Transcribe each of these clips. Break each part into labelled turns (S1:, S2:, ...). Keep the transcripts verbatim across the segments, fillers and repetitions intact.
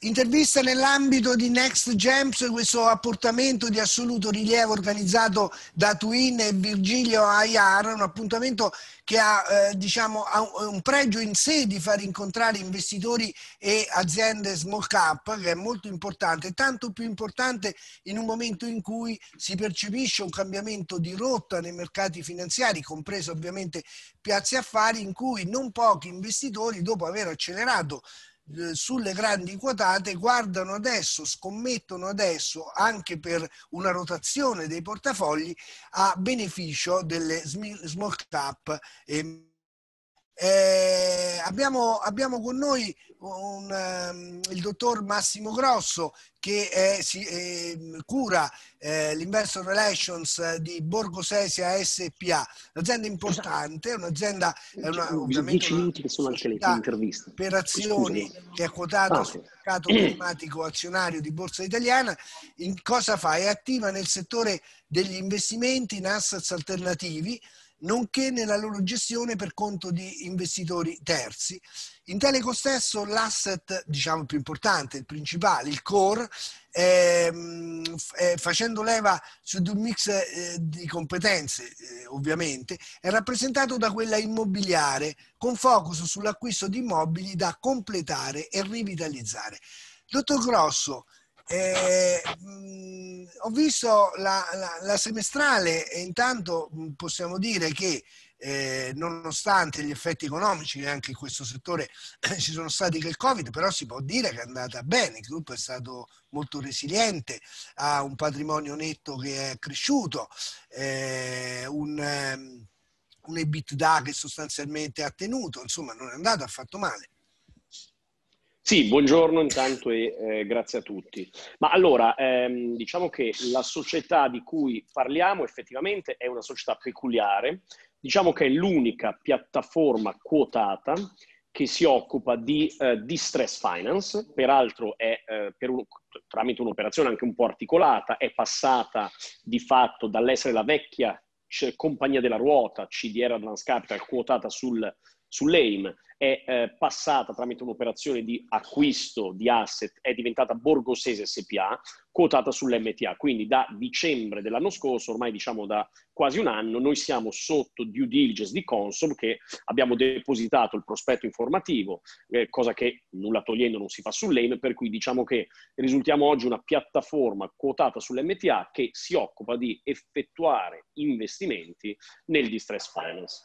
S1: Intervista nell'ambito di Next Gems, questo appuntamento di assoluto rilievo organizzato da Twin e Virgilio Ayar, un appuntamento che ha, eh, diciamo, ha un pregio in sé di far incontrare investitori e aziende small cap, che è molto importante, tanto più importante in un momento in cui si percepisce un cambiamento di rotta nei mercati finanziari, compreso ovviamente piazze affari, in cui non pochi investitori, dopo aver accelerato sulle grandi quotate, guardano adesso, scommettono adesso anche per una rotazione dei portafogli a beneficio delle small cap. E, eh, abbiamo, abbiamo con noi un, um, il dottor Massimo Grosso che è, si, eh, cura eh, l'Investor Relations di Borgo Sesia S P A, un'azienda importante, esatto. un'azienda è una, ovviamente
S2: dieci minuti che sono anche le interviste
S1: per azioni che è quotata ah, sul mercato telematico azionario di Borsa Italiana. In cosa fa? È attiva nel settore degli investimenti in assets alternativi, nonché nella loro gestione per conto di investitori terzi. In tale contesto l'asset, diciamo, più importante, il principale, il core, ehm, eh, facendo leva su un mix eh, di competenze, eh, ovviamente, è rappresentato da quella immobiliare, con focus sull'acquisto di immobili da completare e rivitalizzare. Dottor Grosso, Eh, mh, ho visto la, la, la semestrale e intanto mh, possiamo dire che eh, nonostante gli effetti economici che anche in questo settore eh, ci sono stati che il Covid, però si può dire che è andata bene, il gruppo è stato molto resiliente, ha un patrimonio netto che è cresciuto, eh, un, um, un EBITDA che sostanzialmente ha tenuto, insomma non è andato affatto male.
S2: Sì, buongiorno intanto e eh, grazie a tutti. Ma allora, ehm, diciamo che la società di cui parliamo effettivamente è una società peculiare, diciamo che è l'unica piattaforma quotata che si occupa di eh, distress finance, peraltro è eh, per un, tramite un'operazione anche un po' articolata, è passata di fatto dall'essere la vecchia compagnia della ruota, C D R Advance Capital, quotata sul sull'A I M, è eh, passata tramite un'operazione di acquisto di asset, è diventata Borgosese S P A, quotata sull'M T A. Quindi da dicembre dell'anno scorso, ormai diciamo da quasi un anno, noi siamo sotto due diligence di Consob, che abbiamo depositato il prospetto informativo, eh, cosa che nulla togliendo non si fa sull'A I M, per cui diciamo che risultiamo oggi una piattaforma quotata sull'M T A che si occupa di effettuare investimenti nel distress finance.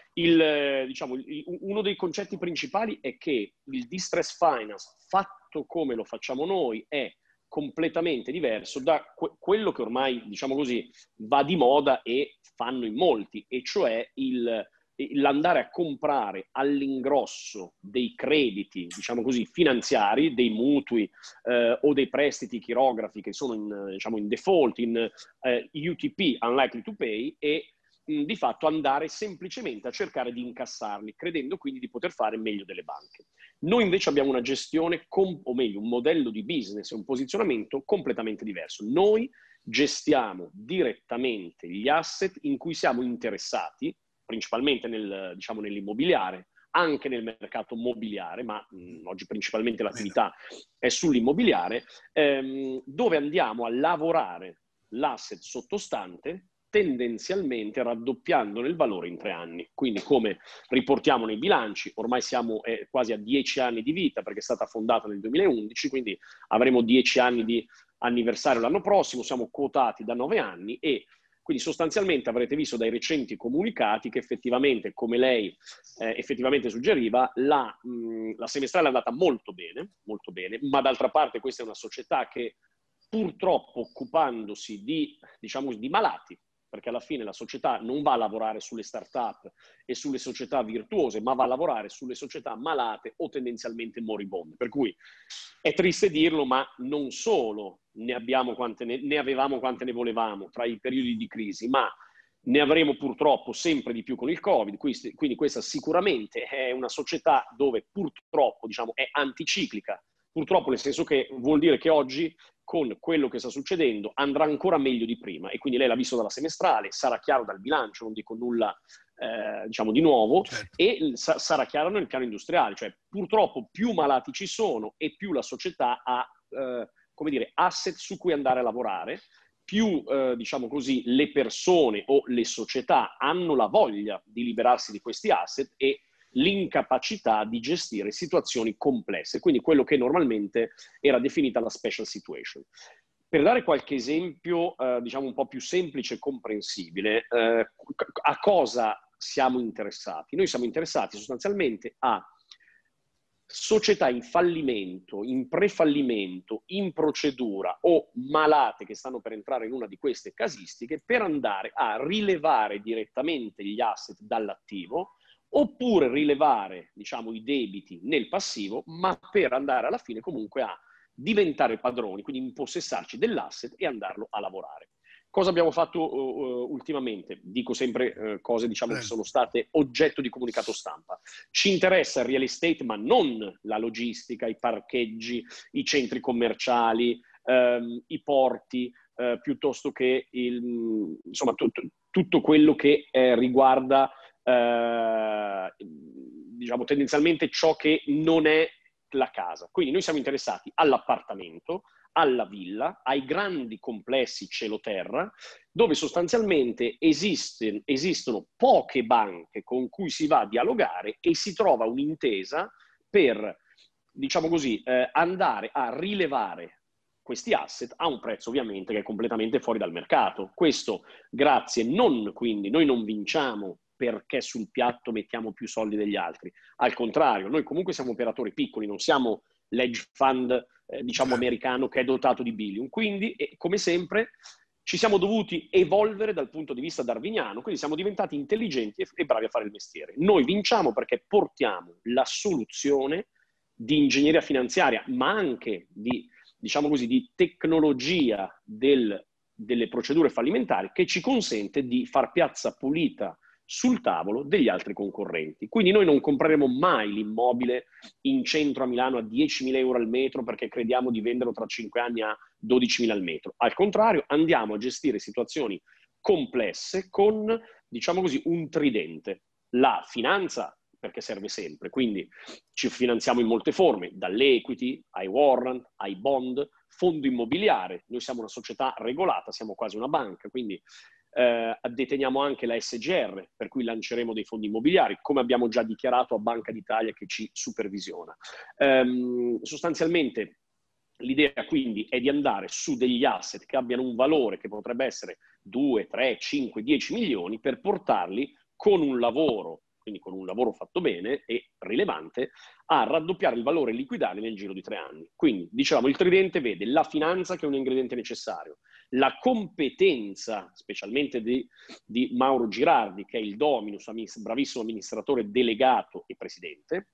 S2: Il, diciamo, il, uno dei concetti principali è che il distress finance, fatto come lo facciamo noi, è completamente diverso da que- quello che ormai, diciamo così, va di moda e fanno in molti, e cioè il, l'andare a comprare all'ingrosso dei crediti, diciamo così, finanziari, dei mutui eh, o dei prestiti chirografi che sono in, diciamo, in default, in eh, U T P, unlikely to pay, e di fatto andare semplicemente a cercare di incassarli, credendo quindi di poter fare meglio delle banche. Noi invece abbiamo una gestione, com- o meglio, un modello di business e un posizionamento completamente diverso. Noi gestiamo direttamente gli asset in cui siamo interessati, principalmente nel, diciamo, nell'immobiliare, anche nel mercato mobiliare, ma mh, oggi principalmente l'attività è sull'immobiliare, ehm, dove andiamo a lavorare l'asset sottostante tendenzialmente raddoppiandone il valore in tre anni. Quindi, come riportiamo nei bilanci, ormai siamo eh, quasi a dieci anni di vita, perché è stata fondata nel duemilaundici, quindi avremo dieci anni di anniversario l'anno prossimo, siamo quotati da nove anni e quindi sostanzialmente avrete visto dai recenti comunicati che effettivamente, come lei eh, effettivamente suggeriva, la, mh, la semestrale è andata molto bene, molto bene, ma d'altra parte questa è una società che purtroppo, occupandosi di, diciamo, di malati, perché alla fine la società non va a lavorare sulle start-up e sulle società virtuose, ma va a lavorare sulle società malate o tendenzialmente moribonde. Per cui è triste dirlo, ma non solo ne abbiamo quante ne, ne avevamo quante ne volevamo tra i periodi di crisi, ma ne avremo purtroppo sempre di più con il Covid. Quindi, quindi questa sicuramente è una società dove purtroppo, diciamo, è anticiclica. Purtroppo nel senso che vuol dire che oggi con quello che sta succedendo andrà ancora meglio di prima, e quindi lei l'ha visto dalla semestrale, sarà chiaro dal bilancio, non dico nulla eh, diciamo di nuovo,
S1: certo.
S2: e sa- sarà chiaro nel piano industriale, cioè purtroppo più malati ci sono e più la società ha, eh, come dire, asset su cui andare a lavorare, più, eh, diciamo così, le persone o le società hanno la voglia di liberarsi di questi asset e l'incapacità di gestire situazioni complesse, quindi quello che normalmente era definita la special situation. Per dare qualche esempio, eh, diciamo un po' più semplice e comprensibile, eh, a cosa siamo interessati? Noi siamo interessati sostanzialmente a società in fallimento, in prefallimento, in procedura o malate che stanno per entrare in una di queste casistiche per andare a rilevare direttamente gli asset dall'attivo oppure rilevare, diciamo, i debiti nel passivo, ma per andare alla fine comunque a diventare padroni, quindi impossessarci dell'asset e andarlo a lavorare. Cosa abbiamo fatto uh, ultimamente? Dico sempre uh, cose, diciamo, che sono state oggetto di comunicato stampa. Ci interessa il real estate, ma non la logistica, i parcheggi, i centri commerciali, um, i porti, uh, piuttosto che il, insomma, tutto, tutto quello che eh, riguarda, uh, diciamo, tendenzialmente ciò che non è la casa. Quindi noi siamo interessati all'appartamento, alla villa, ai grandi complessi cielo-terra, dove sostanzialmente esiste, esistono poche banche con cui si va a dialogare e si trova un'intesa per, diciamo così, eh, andare a rilevare questi asset a un prezzo ovviamente che è completamente fuori dal mercato. Questo grazie, non quindi, noi non vinciamo perché sul piatto mettiamo più soldi degli altri. Al contrario, noi comunque siamo operatori piccoli, non siamo l'hedge fund, eh, diciamo,
S1: certo.
S2: americano che è dotato di billion. Quindi, eh, come sempre, ci siamo dovuti evolvere dal punto di vista darwiniano, quindi siamo diventati intelligenti e, e bravi a fare il mestiere. Noi vinciamo perché portiamo la soluzione di ingegneria finanziaria, ma anche di, diciamo così, di tecnologia del, delle procedure fallimentari che ci consente di far piazza pulita sul tavolo degli altri concorrenti. Quindi noi non compreremo mai l'immobile in centro a Milano a diecimila euro al metro perché crediamo di venderlo tra cinque anni a dodicimila al metro. Al contrario, andiamo a gestire situazioni complesse con, diciamo così, un tridente. La finanza, perché serve sempre, quindi ci finanziamo in molte forme, dall'equity ai warrant, ai bond, fondo immobiliare. Noi siamo una società regolata, siamo quasi una banca, quindi Eh, deteniamo anche la S G R, per cui lanceremo dei fondi immobiliari, come abbiamo già dichiarato a Banca d'Italia che ci supervisiona. Ehm, sostanzialmente l'idea quindi è di andare su degli asset che abbiano un valore che potrebbe essere due, tre, cinque, dieci milioni per portarli con un lavoro, quindi con un lavoro fatto bene e rilevante, a raddoppiare il valore e liquidarli nel giro di tre anni. Quindi, dicevamo, il tridente vede la finanza che è un ingrediente necessario, la competenza, specialmente di, di Mauro Girardi, che è il Dominus, bravissimo amministratore delegato e presidente,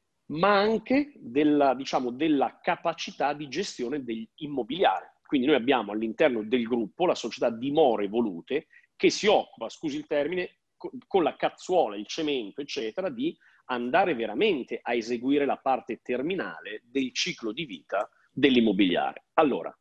S2: ma anche della, diciamo, della capacità di gestione dell'immobiliare. Quindi noi abbiamo all'interno del gruppo la società Dimore Volute che si occupa, scusi il termine, con la cazzuola, il cemento, eccetera, di andare veramente a eseguire la parte terminale del ciclo di vita dell'immobiliare. Allora,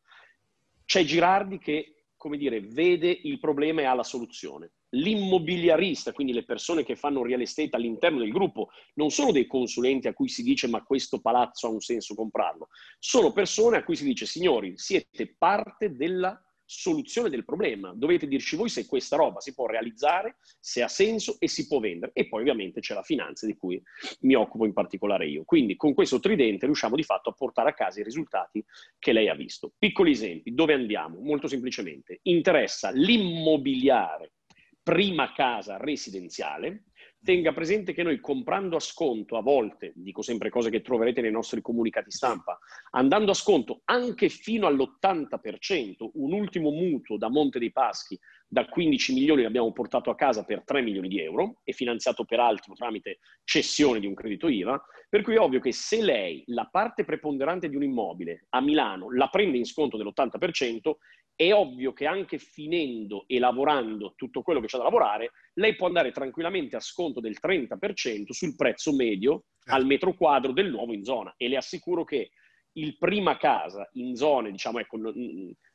S2: c'è Girardi che, come dire, vede il problema e ha la soluzione. L'immobiliarista, quindi le persone che fanno real estate all'interno del gruppo, non sono dei consulenti a cui si dice ma questo palazzo ha un senso comprarlo. Sono persone a cui si dice signori, siete parte della soluzione del problema. Dovete dirci voi se questa roba si può realizzare, se ha senso e si può vendere. E poi ovviamente c'è la finanza di cui mi occupo in particolare io. Quindi con questo tridente riusciamo di fatto a portare a casa i risultati che lei ha visto. Piccoli esempi, dove andiamo? Molto semplicemente, interessa l'immobiliare prima casa residenziale. Tenga presente che noi comprando a sconto a volte, dico sempre cose che troverete nei nostri comunicati stampa, andando a sconto anche fino all'ottanta per cento, un ultimo mutuo da Monte dei Paschi da quindici milioni l'abbiamo portato a casa per tre milioni di euro e finanziato peraltro tramite cessione di un credito I V A, per cui è ovvio che se lei la parte preponderante di un immobile a Milano la prende in sconto dell'ottanta per cento, è ovvio che anche finendo e lavorando tutto quello che c'è da lavorare, lei può andare tranquillamente a sconto del trenta per cento sul prezzo medio al metro quadro del nuovo in zona. E le assicuro che il prima casa in zone, diciamo, ecco,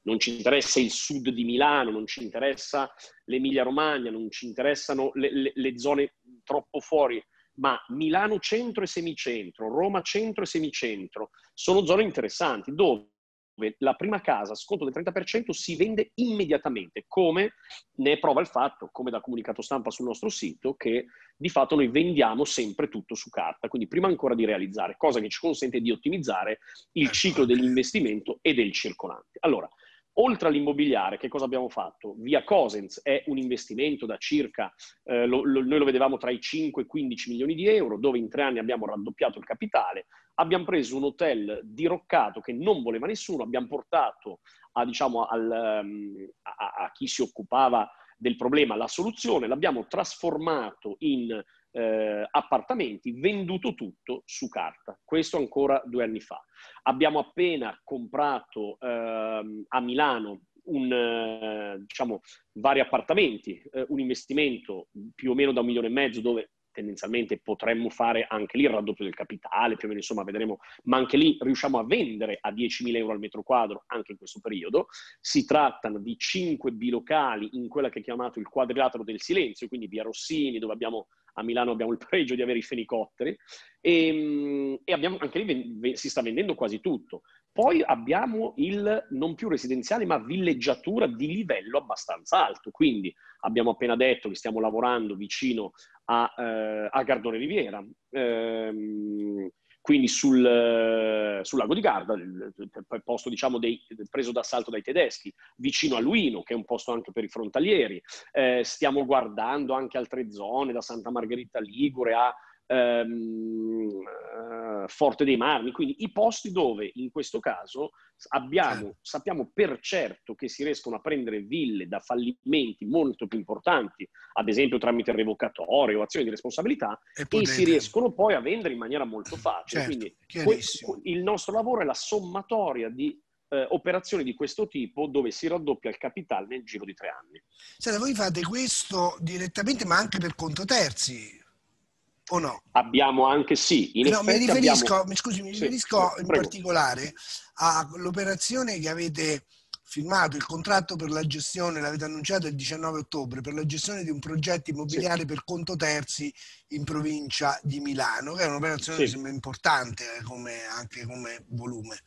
S2: non ci interessa il sud di Milano, non ci interessa l'Emilia Romagna, non ci interessano le, le, le zone troppo fuori, ma Milano centro e semicentro, Roma centro e semicentro, sono zone interessanti, dove la prima casa a sconto del trenta per cento si vende immediatamente, come ne è prova il fatto, come da comunicato stampa sul nostro sito, che di fatto noi vendiamo sempre tutto su carta, quindi prima ancora di realizzare, cosa che ci consente di ottimizzare il ciclo dell'investimento e del circolante. Allora, oltre all'immobiliare, che cosa abbiamo fatto? Via Cosens è un investimento da circa, eh, lo, lo, noi lo vedevamo tra i cinque e i quindici milioni di euro, dove in tre anni abbiamo raddoppiato il capitale, abbiamo preso un hotel diroccato che non voleva nessuno, abbiamo portato a, diciamo, al, um, a, a chi si occupava del problema la soluzione, l'abbiamo trasformato in eh, appartamenti, venduto tutto su carta. Questo ancora due anni fa. Abbiamo appena comprato eh, a Milano un, eh, diciamo, vari appartamenti, eh, un investimento più o meno da un milione e mezzo, dove tendenzialmente potremmo fare anche lì il raddoppio del capitale, più o meno, insomma, vedremo, ma anche lì riusciamo a vendere a diecimila euro al metro quadro anche in questo periodo. Si trattano di cinque bilocali in quella che è chiamato il quadrilatero del silenzio, quindi via Rossini, dove abbiamo a Milano abbiamo il pregio di avere i fenicotteri, e, e abbiamo, anche lì si sta vendendo quasi tutto. Poi abbiamo il non più residenziale, ma villeggiatura di livello abbastanza alto. Quindi abbiamo appena detto che stiamo lavorando vicino a, eh, a Gardone Riviera, ehm, quindi sul, sul lago di Garda, il, il posto diciamo dei, preso d'assalto dai tedeschi, vicino a Luino, che è un posto anche per i frontalieri. Eh, stiamo guardando anche altre zone, da Santa Margherita Ligure a ehm, uh, Forte dei Marmi, quindi i posti dove in questo caso abbiamo, sappiamo per certo che si riescono a prendere ville da fallimenti molto più importanti, ad esempio tramite revocatorie o azioni di responsabilità, e, e si riescono poi a vendere in maniera molto facile.
S1: Certo,
S2: quindi que- il nostro lavoro è la sommatoria di Eh, operazioni di questo tipo, dove si raddoppia il capitale nel giro di tre anni.
S1: Senta, voi fate questo direttamente, ma anche per conto terzi, o no?
S2: Abbiamo anche, sì, in
S1: no, mi
S2: effetti
S1: riferisco,
S2: abbiamo...
S1: mi scusi, mi
S2: Sì,
S1: riferisco
S2: sì,
S1: in
S2: prego.
S1: particolare all'operazione che avete firmato, il contratto per la gestione, l'avete annunciato il diciannove ottobre, per la gestione di un progetto immobiliare sì. per conto terzi in provincia di Milano, che è un'operazione sì. che sembra importante come, anche come volume.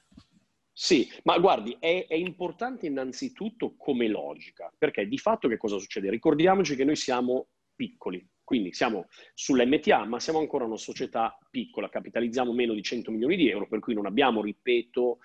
S2: Sì, ma guardi, è, è importante innanzitutto come logica, perché di fatto che cosa succede? Ricordiamoci che noi siamo piccoli, quindi siamo sull'M T A, ma siamo ancora una società piccola, capitalizziamo meno di cento milioni di euro, per cui non abbiamo, ripeto,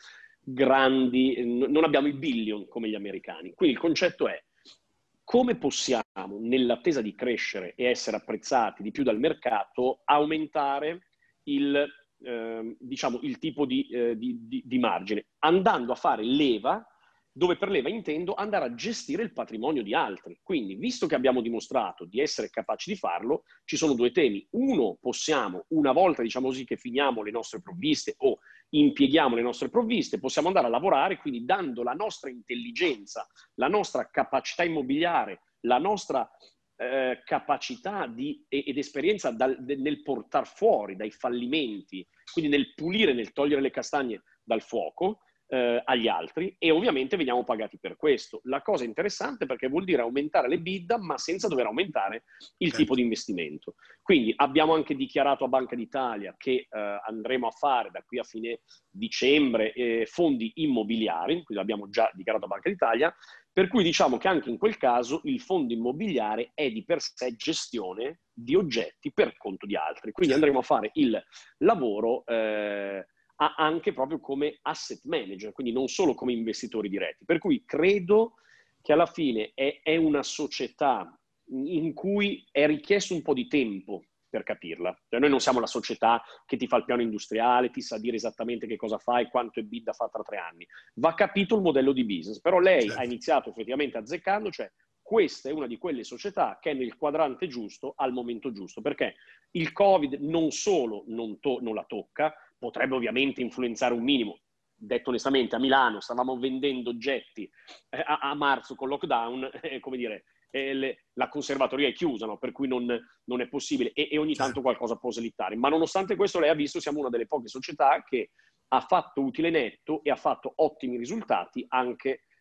S2: grandi, non abbiamo i billion come gli americani. Quindi il concetto è: come possiamo, nell'attesa di crescere e essere apprezzati di più dal mercato, aumentare il Eh, diciamo il tipo di, eh, di, di, di margine, andando a fare leva, dove per leva intendo andare a gestire il patrimonio di altri. Quindi, visto che abbiamo dimostrato di essere capaci di farlo, ci sono due temi. Uno, possiamo, una volta diciamo così che finiamo le nostre provviste o impieghiamo le nostre provviste, possiamo andare a lavorare, quindi dando la nostra intelligenza, la nostra capacità immobiliare, la nostra Eh, capacità di, ed esperienza dal, de, nel portare fuori dai fallimenti, quindi nel pulire, nel togliere le castagne dal fuoco eh, agli altri, e ovviamente veniamo pagati per questo. La cosa interessante, perché vuol dire aumentare le bidda ma senza dover aumentare il certo. tipo di investimento. Quindi abbiamo anche dichiarato a Banca d'Italia che eh, andremo a fare da qui a fine dicembre eh, fondi immobiliari, quindi l'abbiamo già dichiarato a Banca d'Italia, per cui diciamo che anche in quel caso il fondo immobiliare è di per sé gestione di oggetti per conto di altri. Quindi andremo a fare il lavoro eh, anche proprio come asset manager, quindi non solo come investitori diretti. Per cui credo che alla fine è, è una società in cui è richiesto un po' di tempo per capirla. Cioè, noi non siamo la società che ti fa il piano industriale, ti sa dire esattamente che cosa fa e quanto EBITDA fa tra tre anni. Va capito il modello di business. Però lei certo. ha iniziato effettivamente azzeccando, cioè questa è una di quelle società che è nel quadrante giusto al momento giusto, perché il Covid non solo non, to- non la tocca, potrebbe ovviamente influenzare un minimo. Detto onestamente, a Milano stavamo vendendo oggetti eh, a-, a marzo con lockdown, eh, come dire, Le, la conservatoria è chiusa, no? Per cui non, non è possibile, e, e ogni tanto qualcosa può slittare. Ma nonostante questo, lei ha visto, siamo una delle poche società che ha fatto utile netto e ha fatto ottimi risultati anche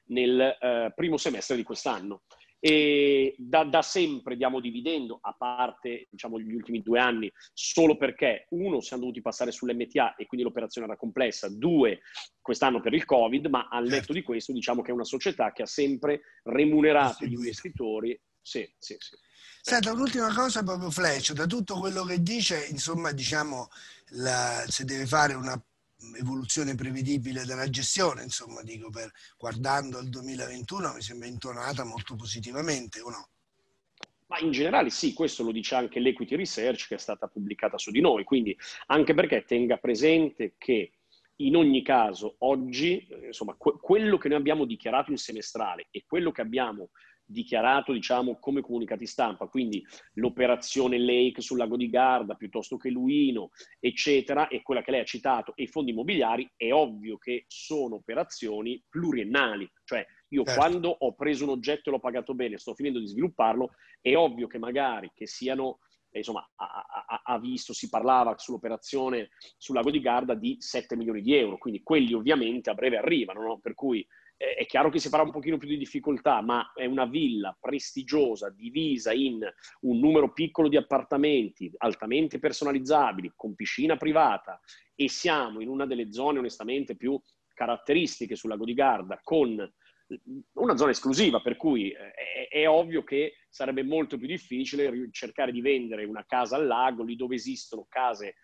S2: nel eh, primo semestre di quest'anno. E da, da sempre diamo dividendo, a parte diciamo gli ultimi due anni, solo perché uno, siamo dovuti passare sull'M T A e quindi l'operazione era complessa, due, quest'anno per il Covid, ma al netto
S1: certo.
S2: di questo diciamo che è una società che ha sempre remunerato gli investitori. Sì, sì, sì.
S1: Senta, un'ultima cosa proprio flash, da tutto quello che dice, insomma, diciamo, la, se deve fare una evoluzione prevedibile della gestione, insomma, dico, per, guardando al duemilaventuno mi sembra intonata molto positivamente, o no?
S2: Ma in generale sì, questo lo dice anche l'Equity Research che è stata pubblicata su di noi, quindi anche perché tenga presente che in ogni caso oggi, insomma, que- quello che noi abbiamo dichiarato in semestrale e quello che abbiamo dichiarato, diciamo, come comunicati stampa, quindi l'operazione Lake sul lago di Garda, piuttosto che Luino, eccetera, e quella che lei ha citato, e i fondi immobiliari, è ovvio che sono operazioni pluriennali, cioè io
S1: Certo.
S2: quando ho preso un oggetto e l'ho pagato bene, sto finendo di svilupparlo, è ovvio che magari che siano, eh, insomma, ha, ha, ha visto, si parlava sull'operazione sul lago di Garda di sette milioni di euro, quindi quelli ovviamente a breve arrivano, no? Per cui è chiaro che si farà un pochino più di difficoltà, ma è una villa prestigiosa, divisa in un numero piccolo di appartamenti, altamente personalizzabili, con piscina privata, e siamo in una delle zone onestamente più caratteristiche sul lago di Garda, con una zona esclusiva, per cui è, è ovvio che sarebbe molto più difficile cercare di vendere una casa al lago, lì dove esistono case,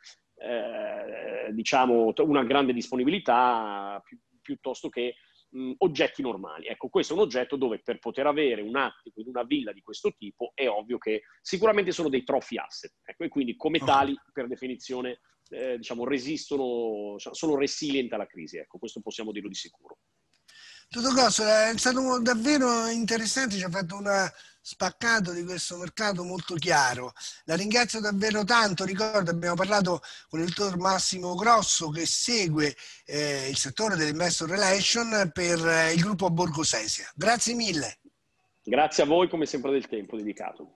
S2: eh, diciamo, una grande disponibilità, pi- piuttosto che Mh, oggetti normali. Ecco, questo è un oggetto dove per poter avere un attico in una villa di questo tipo è ovvio che sicuramente sono dei trophy asset, ecco, e quindi come tali per definizione eh, diciamo resistono, sono resilient alla crisi, ecco, questo possiamo dirlo di sicuro.
S1: Tutto grosso, è stato davvero interessante, ci ha fatto una spaccato di questo mercato molto chiaro. La ringrazio davvero tanto. Ricordo, abbiamo parlato con il dottor Massimo Grosso che segue eh, il settore dell'investor relation per eh, il gruppo Borgo Sesia. Grazie mille.
S2: Grazie a voi come sempre del tempo dedicato.